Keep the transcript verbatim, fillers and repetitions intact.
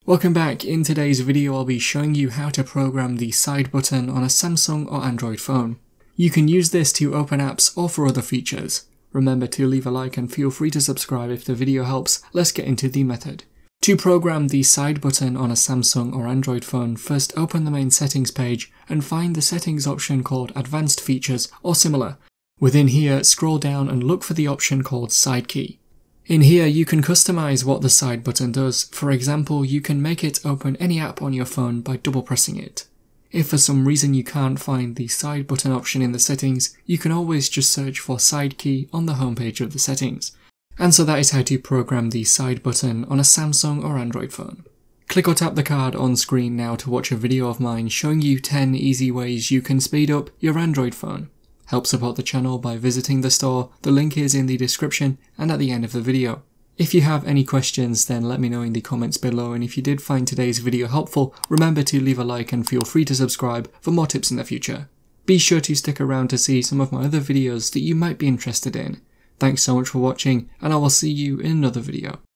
Welcome back. In today's video I'll be showing you how to program the side button on a Samsung or Android phone. You can use this to open apps or for other features. Remember to leave a like and feel free to subscribe if the video helps. Let's get into the method. To program the side button on a Samsung or Android phone, first open the main settings page and find the settings option called Advanced Features or similar. Within here, scroll down and look for the option called Side Key. In here you can customize what the side button does. For example, you can make it open any app on your phone by double pressing it. If for some reason you can't find the side button option in the settings, you can always just search for Side Key on the homepage of the settings. And so that is how to program the side button on a Samsung or Android phone. Click or tap the card on screen now to watch a video of mine showing you ten easy ways you can speed up your Android phone. Help support the channel by visiting the store. The link is in the description and at the end of the video. If you have any questions, then let me know in the comments below, and if you did find today's video helpful, remember to leave a like and feel free to subscribe for more tips in the future. Be sure to stick around to see some of my other videos that you might be interested in. Thanks so much for watching, and I will see you in another video.